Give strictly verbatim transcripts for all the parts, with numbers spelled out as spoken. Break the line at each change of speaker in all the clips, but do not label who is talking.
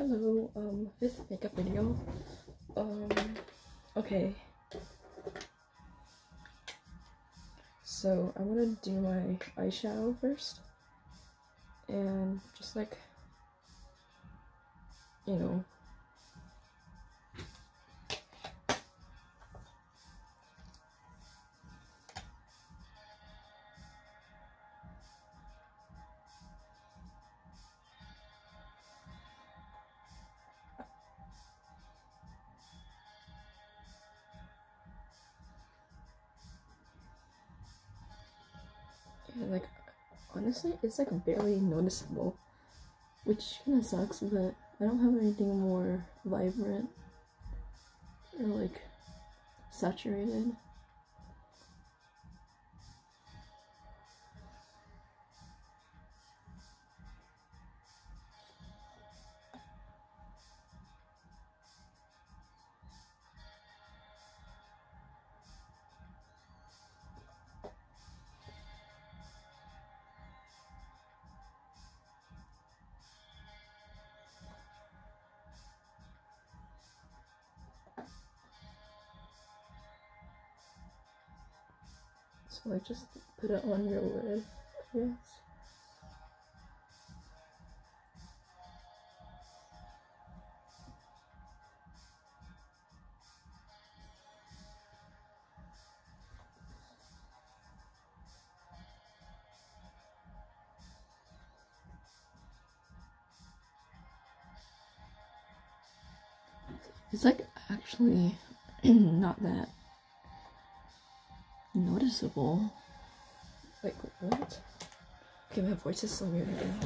Hello, um, fifth makeup video. Um, okay. So, I want to do my eyeshadow first. And just like, you know, yeah, like, honestly, it's like barely noticeable, which kind of sucks, but I don't have anything more vibrant or like saturated. So I just put it on real red, I guess. It's like actually not that noticeable. Like, what? Okay, my voice is so weird again.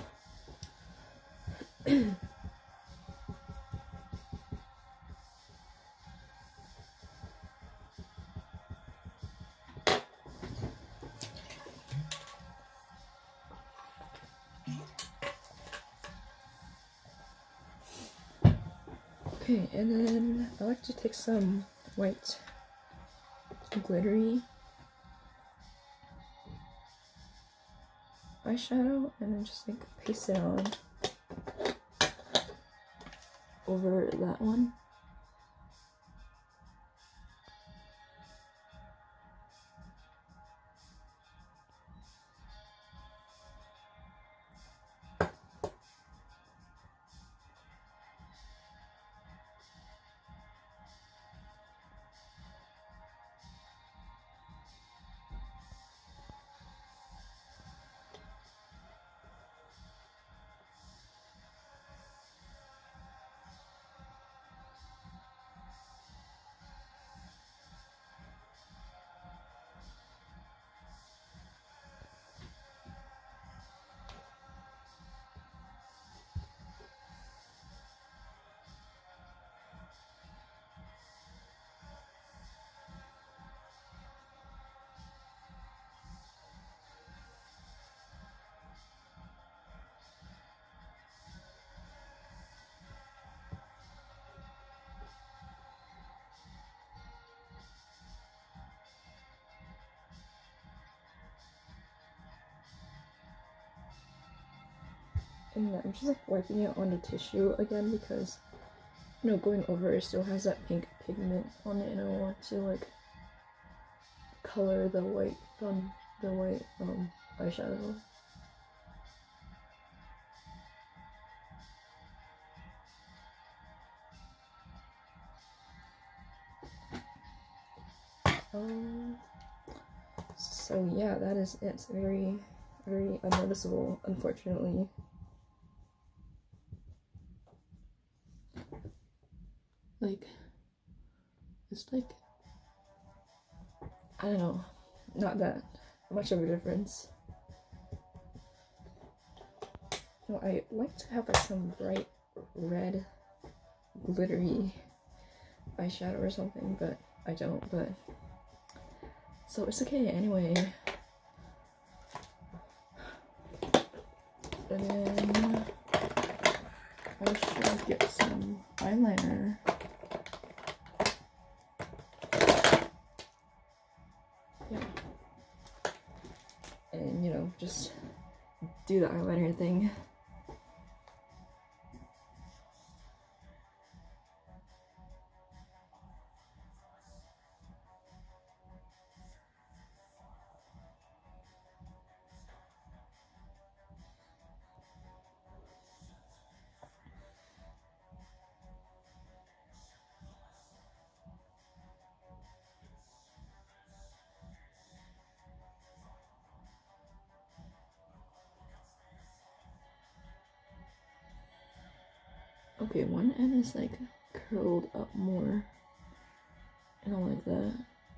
Okay, and then I like to take some white glittery eyeshadow and then just like paste it on over that one. And I'm just like wiping it on the tissue again because, you know, going over it still has that pink pigment on it, and I want to like color the white on the white um eyeshadow. Um. So yeah, that is it. It's very, very unnoticeable, unfortunately. Like, it's like, I don't know, not that much of a difference. No, I like to have like some bright red glittery eyeshadow or something, but I don't, but so it's okay anyway. And then I should get some eyeliner. Yeah. And you know, just do the eyeliner thing. Okay, one end is like curled up more. I don't like that.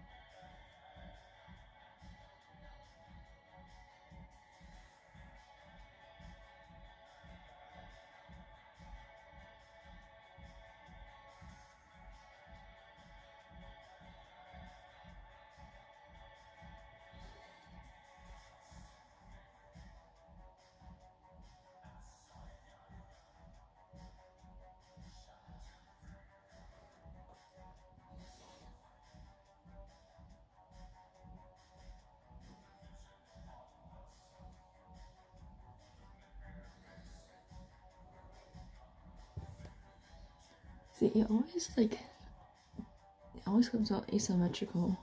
See, it always like it always comes out asymmetrical.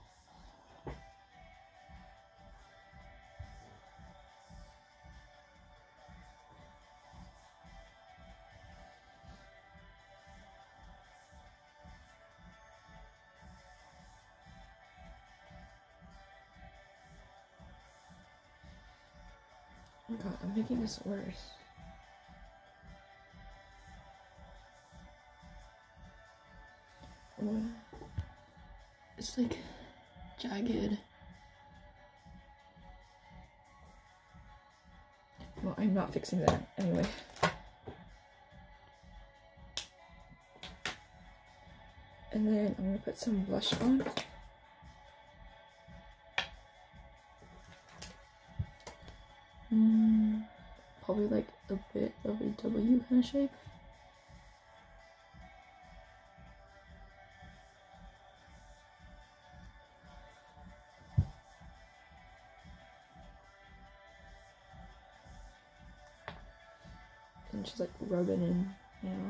Oh god, I'm making this worse. Oh, it's like jagged. Well, I'm not fixing that anyway. And then I'm gonna put some blush on. Mm, probably like a bit of a W kind of shape. And just like rub it in, you know.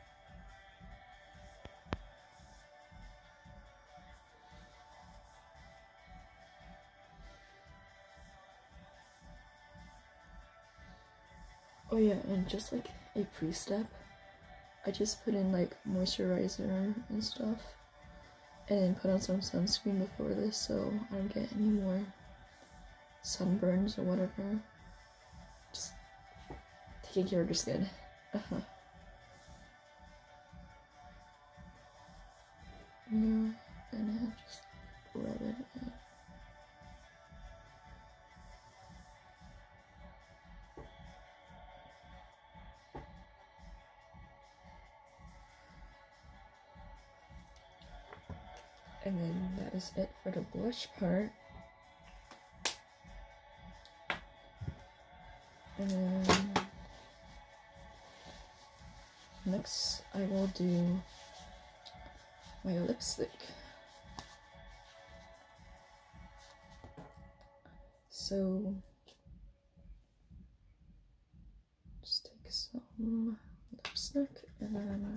Oh yeah, and just like a pre-step, I just put in like moisturizer and stuff, and then put on some sunscreen before this so I don't get any more sunburns or whatever. Just taking care of your skin. Uh-huh. Yeah, and then just rub it in. And then that is it for the blush part. And then next I will do my lipstick. So just take some lipstick and then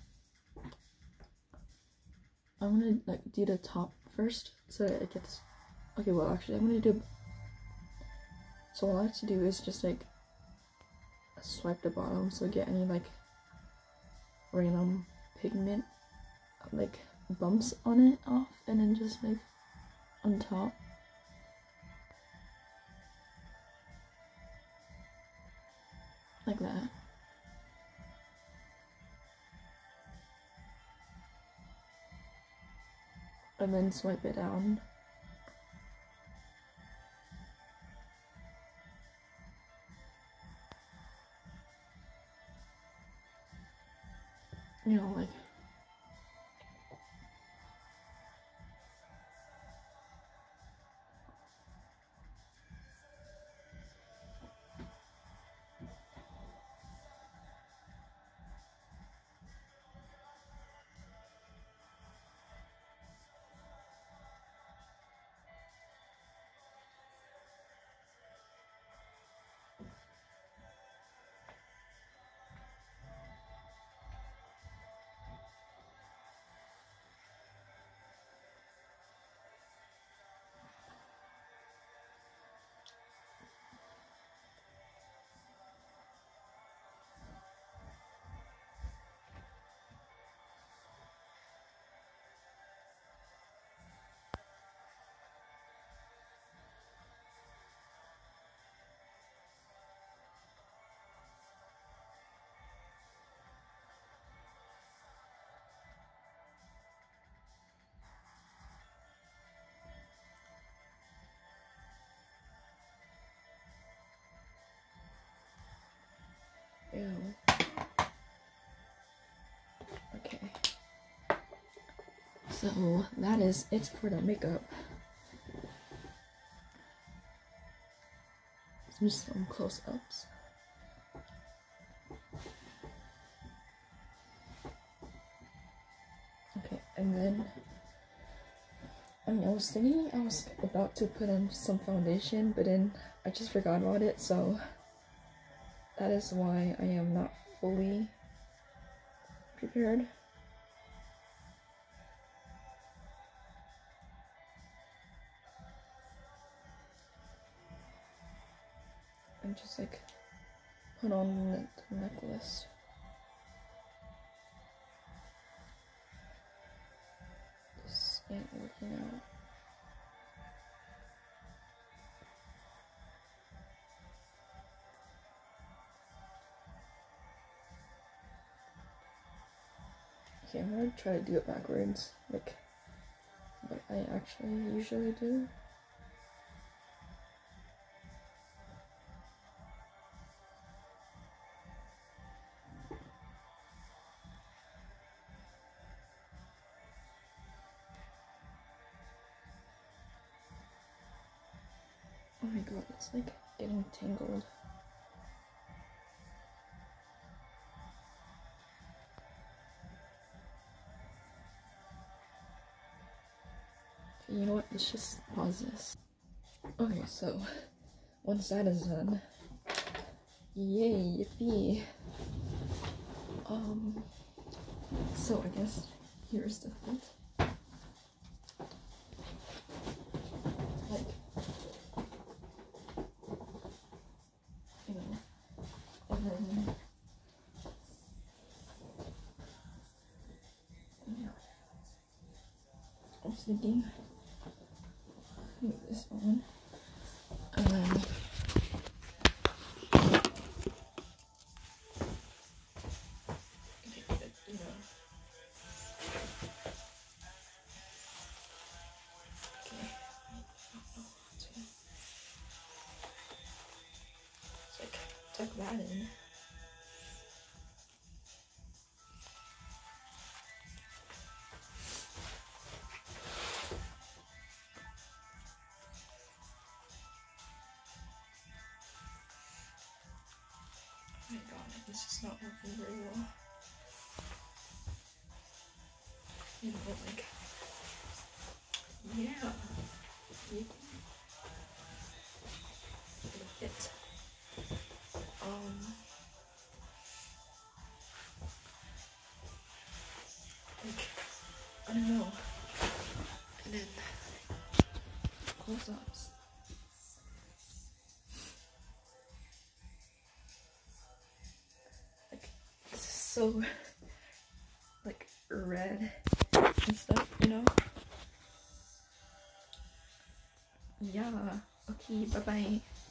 I'm gonna like do the top first so that it gets okay. Well, actually, I'm gonna do. So what I like to do is just like swipe the bottom so get any like random pigment like bumps on it off, and then just like on top. Like that. And then swipe it down. You know, like So that is it for the makeup. Do some close-ups. Okay, and then I mean I was thinking I was about to put in some foundation, but then I just forgot about it, so that is why I am not fully prepared. And just like put on the necklace. This ain't working out. Okay, I'm gonna try to do it backwards, like what I actually usually do. Oh my god, it's like getting tangled. Okay, you know what? Let's just pause this. Okay, so once that is done, yay, yippee. Um, so I guess here's the fit. Like, you know, and then, yeah, I was thinking, move this on, and then, you know, okay, so like, tuck that in. Oh my god, this is not working very well. You know, like, yeah, you it'll fit. Um, like, I don't know. And then, close-ups. Like, this is so, like, red and stuff, you know? Yeah. Okay, bye-bye.